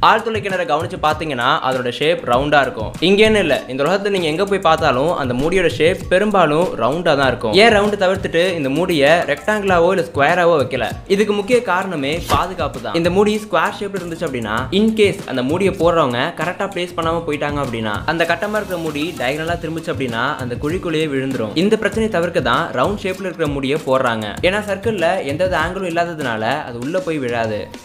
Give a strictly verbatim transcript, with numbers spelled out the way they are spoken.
ஆழ்துளை கிணறை கவனிச்சு பாத்தீங்கன்னா அதோட ஷேப் ரவுண்டா இருக்கும். இங்கேன்னு இல்ல, இந்த உலகத்துல நீங்க எங்க போய் பார்த்தாலும் அந்த மூடியோட ஷேப் பெரும்பாலும் ரவுண்டா தான் இருக்கும். ஏன் ரவுண்ட் தவிர்த்துட்டு இந்த மூடியை ரெக்டாங்கிளாவோ இல்ல ஸ்கொயராவோ வைக்கல? இதுக்கு முக்கிய காரணமே பாதுகாப்பு தான். இந்த மூடி ஸ்கொயர் ஷேப்ல இருந்துச்சு அப்படின்னா இன்கேஸ் அந்த மூடியை போடுறவங்க கரெக்டா பிளேஸ் பண்ணாம போயிட்டாங்க அப்படின்னா அந்த கட்டமா இருக்கிற மூடி டயகனலா திரும்பிச்சு அப்படின்னா அந்த குழிக்குள்ளேயே விழுந்துரும். இந்த பிரச்சனையை தவிர்க்க தான் ரவுண்ட் ஷேப்ல இருக்கிற மூடியை போடுறாங்க. ஏன்னா சர்க்கிள்ல எந்த ஆங்கிளும் இல்லாததுனால அது உள்ள போய் விழாது.